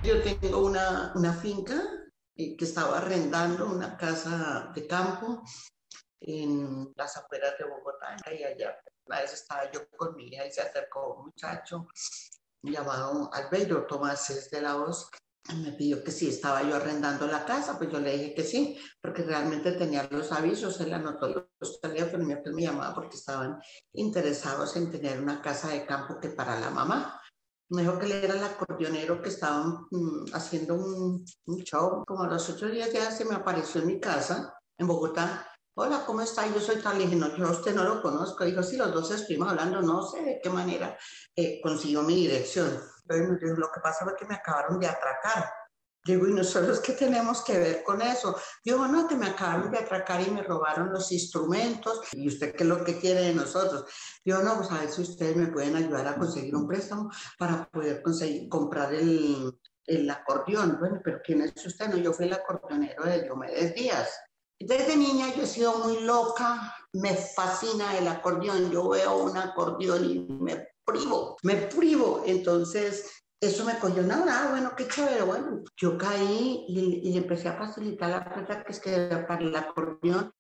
yo tengo una finca que estaba arrendando, una casa de campo en las afueras de Bogotá, y allá una vez estaba yo con mi hija y se acercó un muchacho llamado Albeiro Tomás es de la Voz. Me pidió que si estaba yo arrendando la casa, pues yo le dije que sí, porque realmente tenía los avisos, él anotó los teléfonos, me llamaba porque estaban interesados en tener una casa de campo que para la mamá. Me dijo que él era el acordeonero que estaban haciendo un show. Como a los 8 días ya se me apareció en mi casa, en Bogotá. Hola, ¿cómo está? Yo soy tal. Le dije, no, yo a usted no lo conozco. Dijo, sí, los dos estuvimos hablando, no sé de qué manera consiguió mi dirección. Entonces, me dijo, lo que pasa fue que me acabaron de atracar. Digo, ¿y nosotros qué tenemos que ver con eso? Digo, no, que me acabaron de atracar y me robaron los instrumentos. ¿Y usted qué es lo que quiere de nosotros? Digo, no, pues a ver si ustedes me pueden ayudar a conseguir un préstamo para poder conseguir, comprar el acordeón. Bueno, pero ¿quién es usted? No, yo fui el acordeonero de Diomedes Díaz. Desde niña yo he sido muy loca, me fascina el acordeón. Yo veo un acordeón y me privo. Entonces, eso me cogió una hora, bueno, qué chévere, bueno. Yo caí y empecé a facilitar la plata que es que para el acordeón.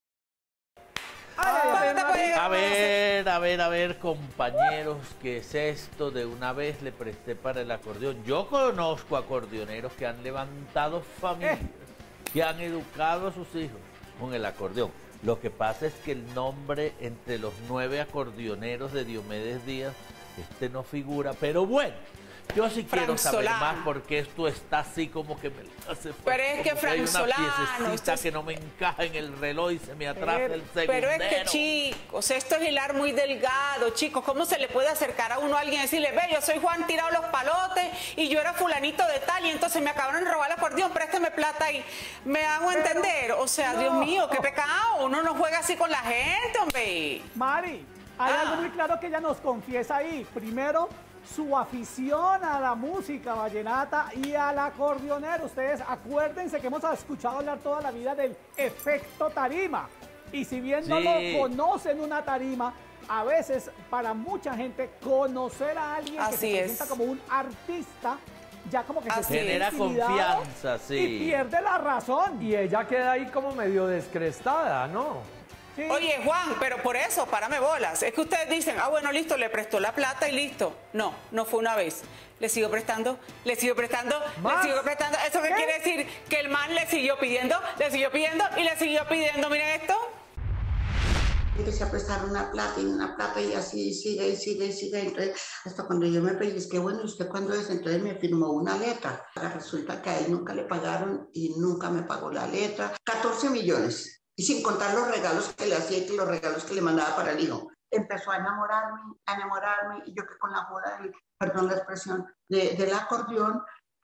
A ver, compañeros, ¿qué es esto? De una vez le presté para el acordeón. Yo conozco acordeoneros que han levantado familias, que han educado a sus hijos con el acordeón. Lo que pasa es que el nombre entre los 9 acordeoneros de Diomedes Díaz, no figura, pero bueno. Yo sí quiero saber más porque esto está así como que me hace. Pero es que Frank Solano, que no me encaja en el reloj y se me atrasa el segundero. Pero es que, chicos, esto es hilar muy delgado, chicos. ¿Cómo se le puede acercar a uno a alguien y decirle, ve, yo soy Juan tirado los palotes y yo era fulanito de tal y entonces me acabaron de robar el acordeón, préstame plata y me hago entender? O sea, no. Dios mío, qué pecado. Uno no juega así con la gente, hombre. Mari, hay algo muy claro que ella nos confiesa ahí. Primero, su afición a la música vallenata y al acordeonero. Ustedes acuérdense que hemos escuchado hablar toda la vida del efecto tarima. Y si bien no lo conocen una tarima, a veces para mucha gente conocer a alguien que se presenta como un artista, ya como que se genera confianza, y pierde la razón. Y ella queda ahí como medio descrestada, ¿no? Sí. Oye, Juan, pero por eso, párame bolas. Es que ustedes dicen, ah, bueno, listo, le prestó la plata y listo. No, no fue una vez. Le sigo prestando, le sigo prestando, le sigo prestando. ¿Eso qué quiere decir? Que el man le siguió pidiendo y le siguió pidiendo. Miren esto. Empecé a prestar una plata y así sigue. Entonces, hasta cuando yo me pellizqué, bueno, ¿usted cuándo es? Entonces me firmó una letra. Resulta que a él nunca le pagaron y nunca me pagó la letra. 14 millones. Y sin contar los regalos que le hacía y los regalos que le mandaba para el hijo. Empezó a enamorarme, y yo que con la joda, perdón la expresión, del acordeón,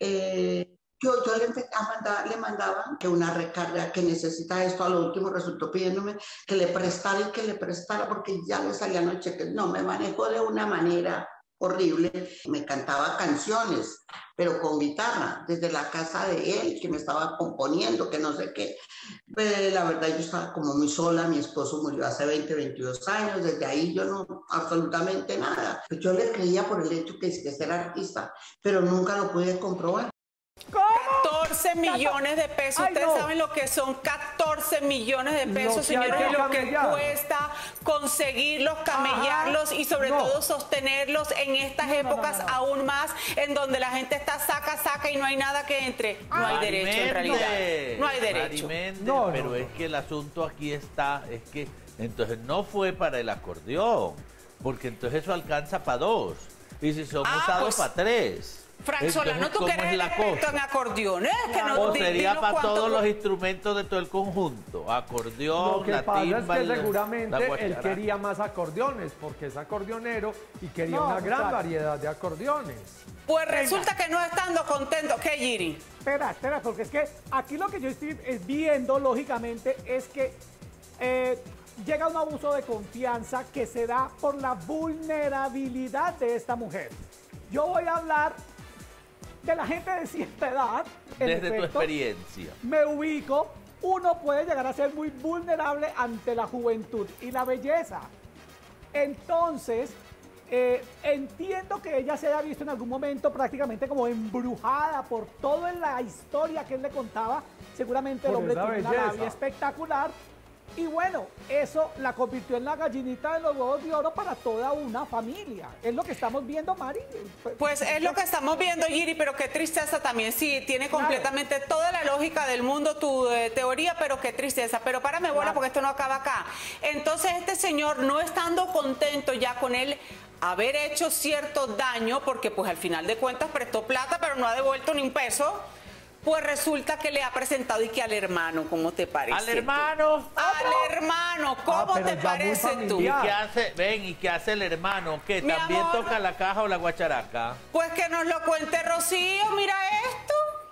yo le mandaba que una recarga, que necesita esto, a lo último resultó pidiéndome que le prestara, porque ya le salían los cheques. No, me manejó de una manera horrible. Me cantaba canciones, pero con guitarra, desde la casa de él, que me estaba componiendo, que no sé qué. Pues, la verdad, yo estaba como muy sola. Mi esposo murió hace 22 años. Desde ahí yo no, absolutamente nada. Pues yo le creía por el hecho que es que ser artista, pero nunca lo pude comprobar. ¿Cómo? 14 millones de pesos. Ay, ustedes saben lo que son 14 millones de pesos, señores, lo que cuesta conseguirlos, camellarlos y sobre todo sostenerlos en estas épocas aún más, en donde la gente está saca y no hay nada que entre. No hay derecho, en realidad. No hay derecho. Pero es que el asunto aquí está, es que entonces no fue para el acordeón, porque entonces eso alcanza para 2. Y si son usados para 3. Frank Solano, ¿tú quieres el experto en acordeones? Que no, o sería para todos los instrumentos de todo el conjunto. Acordeón, lo que pasa es que seguramente él quería más acordeones, porque es acordeonero y quería una gran variedad de acordeones. Pues resulta que no estando contento. ¿Qué, Giri? Espera, porque es que aquí lo que yo estoy viendo, lógicamente, es que llega un abuso de confianza que se da por la vulnerabilidad de esta mujer. Yo voy a hablar de la gente de cierta edad. Desde tu experiencia. Me ubico. Uno puede llegar a ser muy vulnerable ante la juventud y la belleza. Entonces, entiendo que ella se haya visto en algún momento prácticamente como embrujada por toda la historia que él le contaba. Seguramente el hombre tiene una labia espectacular. Y bueno, eso la convirtió en la gallinita de los huevos de oro para toda una familia. Es lo que estamos viendo, Mari. Pues es lo que estamos viendo, Giri, pero qué tristeza también. Sí, tiene completamente toda la lógica del mundo tu teoría, pero qué tristeza. Pero párame bola porque esto no acaba acá. Entonces este señor, no estando contento ya con él haber hecho cierto daño, porque pues al final de cuentas prestó plata, pero no ha devuelto ni un peso, pues resulta que le ha presentado y que al hermano, ¿cómo te parece? ¿Al hermano? Al hermano, ¿cómo te parece tú? ¿Y qué hace? Ven, ¿y qué hace el hermano? ¿Qué? ¿También toca la caja o la guacharaca? Pues que nos lo cuente Rocío, mira esto.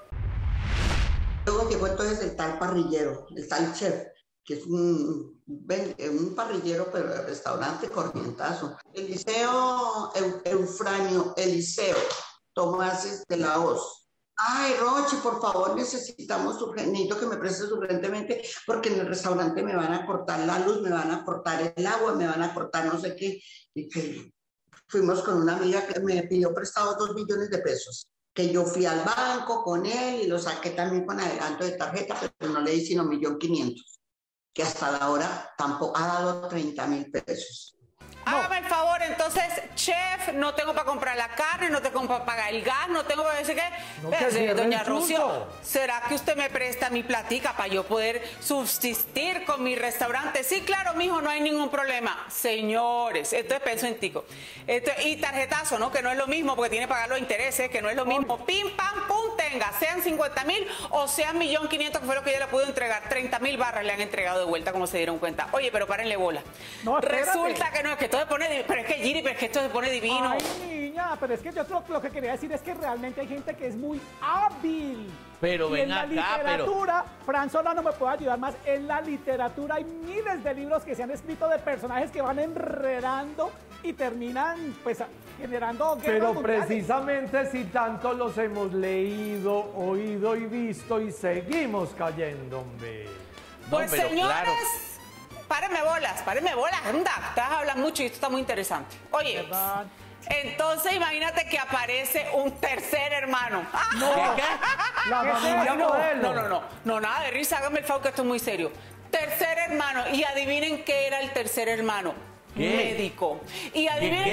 Luego llegó entonces el tal parrillero, el tal chef, que es un parrillero, pero de restaurante corrientazo. Eliseo Eufranio Eliseo Tomás de la Hoz. Ay, Rochi, por favor, necesitamos necesito que me prestes urgentemente porque en el restaurante me van a cortar la luz, me van a cortar el agua, me van a cortar no sé qué. Y que fuimos con una amiga que me pidió prestado 2 millones de pesos. Que yo fui al banco con él y lo saqué también con adelanto de tarjeta, pero no le di sino 1.500.000, que hasta la hora tampoco ha dado 30.000 pesos. Hágame el favor, entonces, chef, no tengo para comprar la carne, no tengo para pagar el gas, no tengo para decir que... doña Rocío, ¿será que usted me presta mi platica para yo poder subsistir con mi restaurante? Sí, claro, mijo, no hay ningún problema. Señores, entonces pienso en tico. Y tarjetazo, ¿no? Que no es lo mismo, porque tiene que pagar los intereses, que no es lo mismo. Pim, pam, pum, tenga, sean 50.000 o sean 1.500.000, que fue lo que ella le pudo entregar. 30.000 barras le han entregado de vuelta, como se dieron cuenta. Oye, pero párenle bola. No, resulta que no, es que esto se pone, pero es que Giri, pero es que esto se pone divino. Ay, niña, pero es que yo lo que quería decir es que realmente hay gente que es muy hábil. Pero ven acá, en la literatura, Fran Solano me puede ayudar más, en la literatura hay miles de libros que se han escrito de personajes que van enredando y terminan, pues, generando guerras Pero mundiales. precisamente si tanto los hemos leído, oído y visto y seguimos cayendo, hombre. Pues, no, señores... Claro. Párenme bolas, anda, estás hablando mucho y esto está muy interesante. Oye, entonces imagínate que aparece un tercer hermano. No, ¿qué? La familia modelo. No, nada de risa, hágame el favor que esto es muy serio. Tercer hermano, y adivinen qué era el tercer hermano. ¿Qué? Médico. Y adivinen,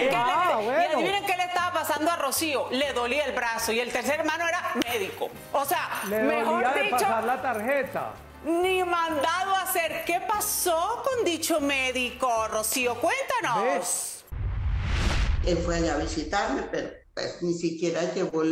qué le estaba pasando a Rocío. Le dolía el brazo y el tercer hermano era médico. O sea, mejor dicho, pasar la tarjeta. Ni mandado a hacer. ¿Qué pasó con dicho médico, Rocío? Cuéntanos. Él fue allá a visitarme, pero pues, ni siquiera llevó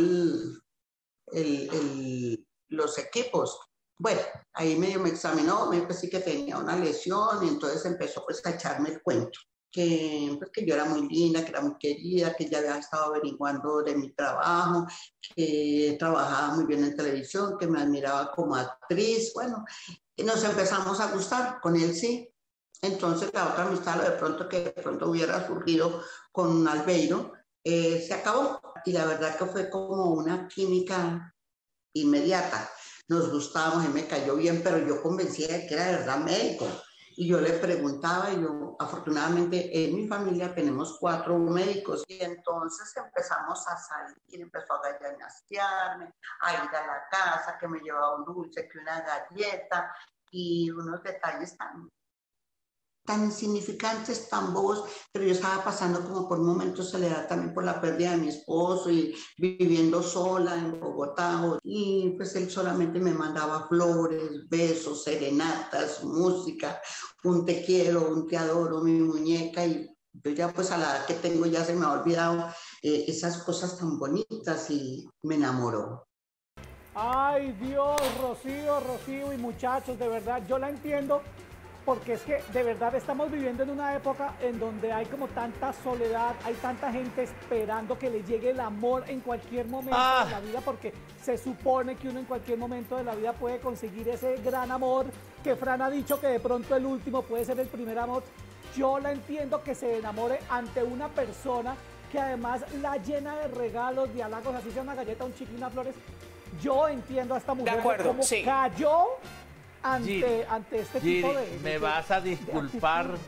los equipos. Bueno, ahí medio me examinó, me dijo que sí que tenía una lesión y entonces empezó pues a echarme el cuento. Que yo era muy linda, que era muy querida, que ya había estado averiguando de mi trabajo, que trabajaba muy bien en televisión, que me admiraba como actriz. Bueno, y nos empezamos a gustar, con él sí. Entonces la otra amistad, de pronto hubiera surgido con Albeiro, se acabó. Y la verdad que fue como una química inmediata. Nos gustábamos, él me cayó bien, pero yo convencida de que era de verdad médico. Y yo le preguntaba, y yo, afortunadamente en mi familia tenemos 4 médicos, y entonces empezamos a salir, empezó a gallañastearme, a ir a la casa, que me llevaba un dulce, que una galleta, y unos detalles tan insignificantes, tan bobos, pero yo estaba pasando como por un momento de soledad también por la pérdida de mi esposo y viviendo sola en Bogotá, y pues él solamente me mandaba flores, besos, serenatas, música, un te quiero, un te adoro, mi muñeca, y yo ya pues a la edad que tengo ya se me ha olvidado esas cosas tan bonitas y me enamoró. Ay Dios, Rocío y muchachos, de verdad, yo la entiendo. Porque es que de verdad estamos viviendo en una época en donde hay como tanta soledad, hay tanta gente esperando que le llegue el amor en cualquier momento de la vida, porque se supone que uno en cualquier momento de la vida puede conseguir ese gran amor, que Fran ha dicho que de pronto el último puede ser el primer amor. Yo la entiendo que se enamore ante una persona que además la llena de regalos, de halagos, así sea una galleta, un chicle, unas flores. Yo entiendo a esta mujer de acuerdo, cómo cayó ante este tipo de... Me vas a disculpar,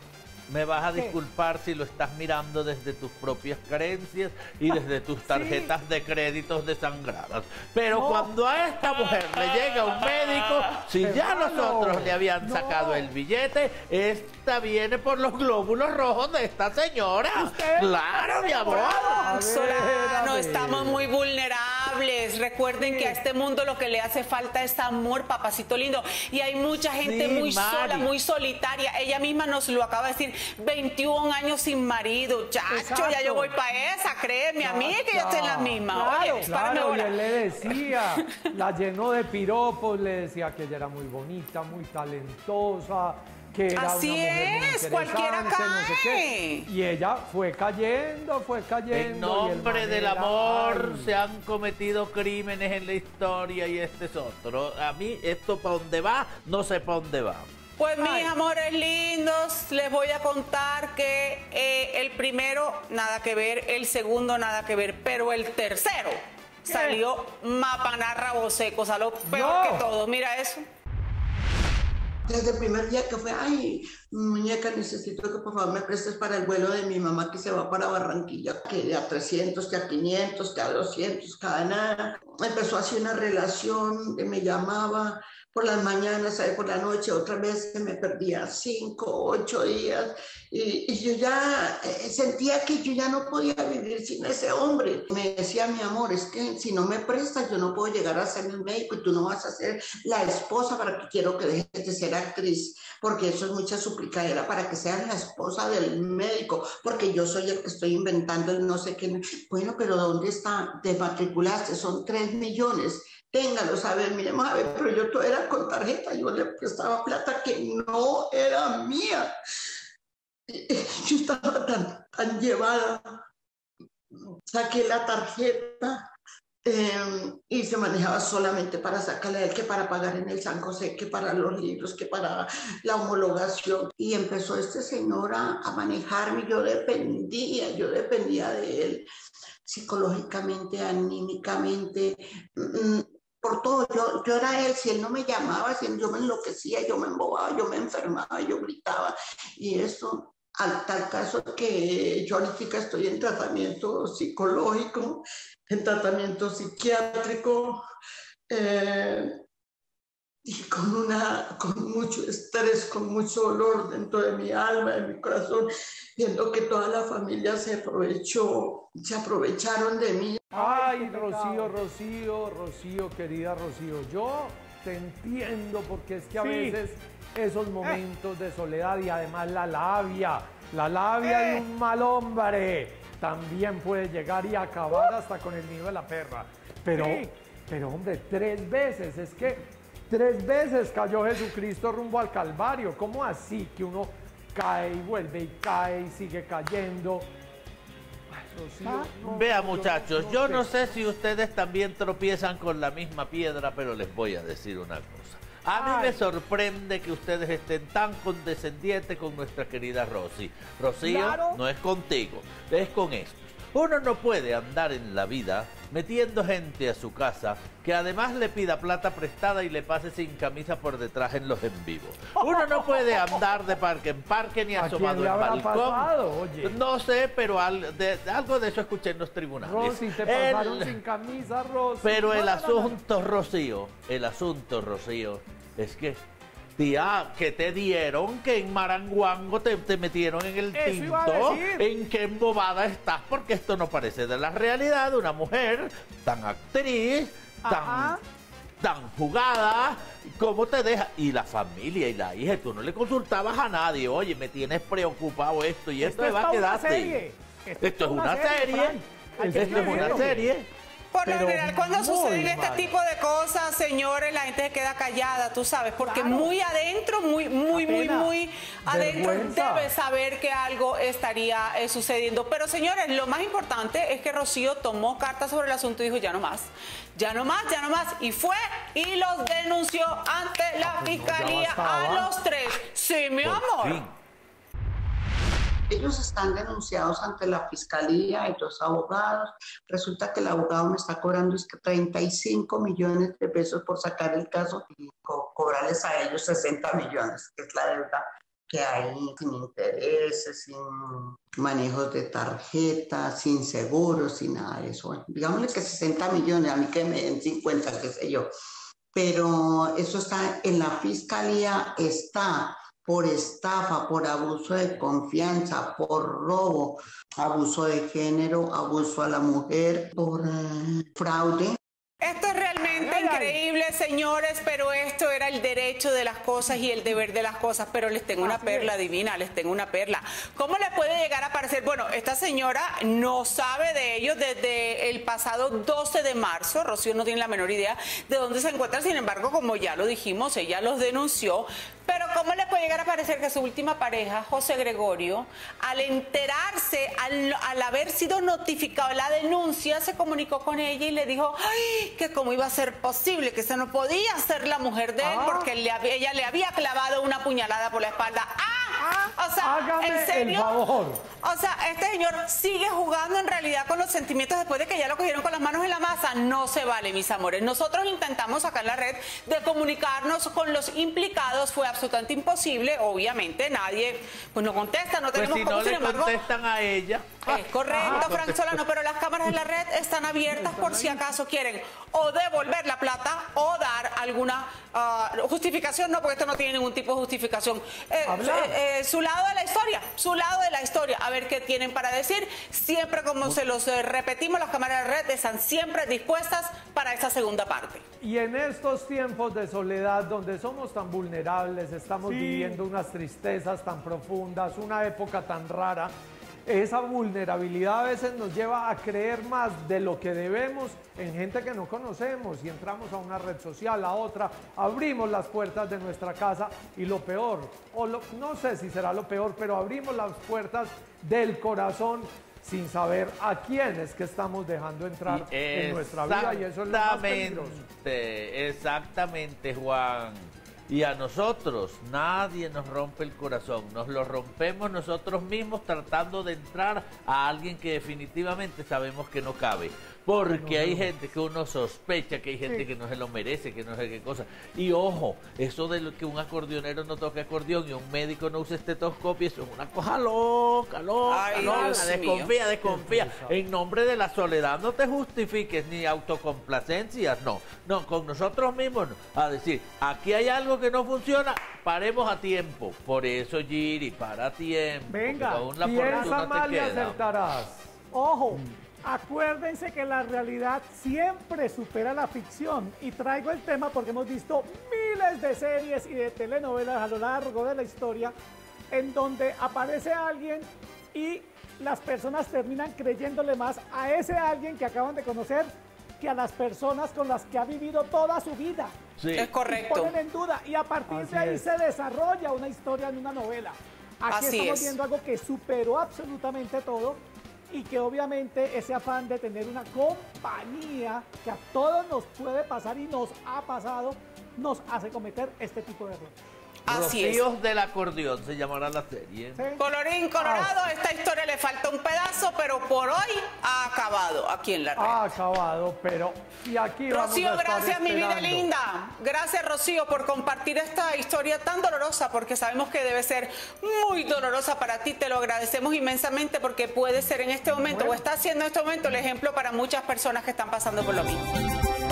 me vas a disculpar si lo estás mirando desde tus propias creencias y desde tus tarjetas de créditos desangradas. Pero cuando a esta mujer le llega un médico, si ya nosotros le habían sacado el billete, esta viene por los glóbulos rojos de esta señora. Claro, mi amor. Solano, estamos muy vulnerables. Recuerden que a este mundo lo que le hace falta es amor, papacito lindo. Y hay mucha gente muy sola, muy solitaria. Ella misma nos lo acaba de decir, 21 años sin marido. Chacho, ya yo voy para esa, créeme a mí que yo estoy en la misma. Claro, y él le decía, la llenó de piropos, le decía que ella era muy bonita, muy talentosa, que era así una mujer es, cualquiera cae. No sé qué. Y ella fue cayendo. En nombre del amor se han cometido crímenes en la historia y este es otro. A mí esto para dónde va, no sé para dónde va. Pues mis amores lindos, les voy a contar que el primero nada que ver, el segundo nada que ver, pero el tercero salió mapanarra boseco, o sea, lo peor que todo. Mira eso. Desde el primer día que fue, ay, muñeca, necesito que por favor me prestes para el vuelo de mi mamá que se va para Barranquilla, que a 300, que a 500, que a 200, cada nada. Empezó así una relación, me llamaba por las mañanas, por la noche, otra vez se me perdía 5, 8 días. Y yo ya sentía que yo ya no podía vivir sin ese hombre. Me decía, mi amor, es que si no me prestas, yo no puedo llegar a ser el médico y tú no vas a ser la esposa para que quiero que dejes de ser actriz, porque eso es mucha suplicadera para que seas la esposa del médico, porque yo soy el que estoy inventando el no sé qué. Bueno, pero ¿dónde está? Te matriculaste, son 3 millones. Téngalos, a ver, miremos, a ver, pero yo todo era con tarjeta, yo le prestaba plata que no era mía. Yo estaba tan llevada, saqué la tarjeta y se manejaba solamente para sacarla de él, que para pagar en el San José, que para los libros, que para la homologación. Y empezó este señor a manejarme, yo dependía de él psicológicamente, anímicamente, por todo. Yo era él, si él no me llamaba, si yo me enloquecía, yo me embobaba, yo me enfermaba, yo gritaba. Y eso, al tal caso que yo ahorita estoy en tratamiento psicológico, en tratamiento psiquiátrico, y con mucho estrés, con mucho dolor dentro de mi alma, de mi corazón, viendo que toda la familia se aprovecharon de mí. Ay, Rocío, querida Rocío, yo te entiendo, porque es que a veces esos momentos de soledad y además la labia de un mal hombre también puede llegar y acabar hasta con el nido de la perra. Pero hombre, 3 veces, es que 3 veces cayó Jesucristo rumbo al Calvario. ¿Cómo así que uno cae y vuelve y cae y sigue cayendo? Vea, muchachos, yo no sé si ustedes también tropiezan con la misma piedra, pero les voy a decir una cosa. A mí me sorprende que ustedes estén tan condescendientes con nuestra querida Rosy. Rocío, no es contigo, es con esto. Uno no puede andar en la vida metiendo gente a su casa que además le pida plata prestada y le pase sin camisa por detrás en los en vivo. Uno no puede andar de parque en parque ni asomado en balcón. Pasado, oye? No sé, pero algo de eso escuché en los tribunales. Rosy, te pasaron sin camisa, Rosy. Pero el asunto, Rocío, es que, tía, que te dieron, que en Maranguango te metieron en el tinto, en qué embobada estás, porque esto no parece de la realidad de una mujer tan actriz, tan jugada. ¿Cómo te deja? Y la familia y la hija, tú no le consultabas a nadie, oye, me tienes preocupado esto y esto me va a quedarte. Esto es una serie. Esto es una serie. Por lo general, cuando suceden este tipo de cosas, señores, la gente se queda callada, tú sabes, porque muy adentro, muy adentro debe saber que algo estaría sucediendo. Pero, señores, lo más importante es que Rocío tomó cartas sobre el asunto y dijo, ya no más, y fue y los denunció ante la fiscalía a los 3. Sí, mi amor. Ellos están denunciados ante la fiscalía y los abogados. Resulta que el abogado me está cobrando 35 millones de pesos por sacar el caso y cobrarles a ellos 60 millones, que es la deuda que hay sin intereses, sin manejos de tarjeta, sin seguros, sin nada de eso. Bueno, digámosle que 60 millones, a mí que me den 50, qué sé yo. Pero eso está en la fiscalía, está por estafa, por abuso de confianza, por robo, abuso de género, abuso a la mujer, por fraude. Esto es realmente increíble, señores, pero esto era el derecho de las cosas y el deber de las cosas. Pero les tengo una perla divina, les tengo una perla. ¿Cómo le puede llegar a parecer? Bueno, esta señora no sabe de ello desde el pasado 12 de marzo. Rocío no tiene la menor idea de dónde se encuentra. Sin embargo, como ya lo dijimos, ella los denunció. Pero ¿cómo le puede llegar a parecer que su última pareja, José Gregorio, al enterarse, al haber sido notificado la denuncia, se comunicó con ella y le dijo, ay, que cómo iba a ser posible, que esa no podía ser la mujer de él porque ella le había clavado una puñalada por la espalda. O sea, hágame ¿en serio? El favor. O sea, este señor sigue jugando en realidad con los sentimientos después de que ya lo cogieron con las manos en la masa. No se vale, mis amores. Nosotros intentamos acá en la red de comunicarnos con los implicados. Fue absolutamente imposible. Obviamente nadie pues no contesta, no tenemos pues si cómo, no sin le embargo, contestan a ella. Es correcto, Frank Solano, pero las cámaras de la red están abiertas por si acaso quieren o devolver la plata o dar alguna justificación, no, porque esto no tiene ningún tipo de justificación. Su lado de la historia, a ver qué tienen para decir. Siempre, como se los repetimos, las cámaras de la red están siempre dispuestas para esa segunda parte. Y en estos tiempos de soledad, donde somos tan vulnerables, estamos viviendo unas tristezas tan profundas, una época tan rara, esa vulnerabilidad a veces nos lleva a creer más de lo que debemos en gente que no conocemos y entramos a una red social, a otra, abrimos las puertas de nuestra casa y lo peor, no sé si será lo peor, pero abrimos las puertas del corazón sin saber a quién es que estamos dejando entrar en nuestra vida, y eso es lo más peligroso. Exactamente, Juan. Y a nosotros nadie nos rompe el corazón, nos lo rompemos nosotros mismos tratando de entrar a alguien que definitivamente sabemos que no cabe. Porque hay gente que uno sospecha, que hay gente que no se lo merece, que no sé qué cosa. Y ojo, eso de lo que un acordeonero no toque acordeón y un médico no use estetoscopio, eso es una cosa loca. Ay, Desconfía, desconfía. En nombre de la soledad no te justifiques ni autocomplacencias, no. No, con nosotros mismos no. A decir, aquí hay algo que no funciona, paremos a tiempo. Por eso, Giri, para a tiempo. Venga, piensa mal y acertarás. Ojo. Acuérdense que la realidad siempre supera la ficción, y traigo el tema porque hemos visto miles de series y de telenovelas a lo largo de la historia en donde aparece alguien y las personas terminan creyéndole más a ese alguien que acaban de conocer que a las personas con las que ha vivido toda su vida. Sí. Es correcto. Y ponen en duda, y a partir de ahí se desarrolla una historia en una novela. Aquí estamos viendo algo que superó absolutamente todo, y que obviamente ese afán de tener una compañía que a todos nos puede pasar y nos ha pasado, nos hace cometer este tipo de errores. Así Rocíos del acordeón se llamará la serie. ¿Sí? Colorín colorado, esta historia le falta un pedazo, pero por hoy ha acabado aquí en la red. Ha acabado, pero y aquí Rocío, vamos a estar gracias, mi vida esperando. linda. Gracias, Rocío, por compartir esta historia tan dolorosa, porque sabemos que debe ser muy dolorosa para ti. Te lo agradecemos inmensamente, porque puede ser en este momento, o está siendo en este momento, el ejemplo para muchas personas que están pasando por lo mismo.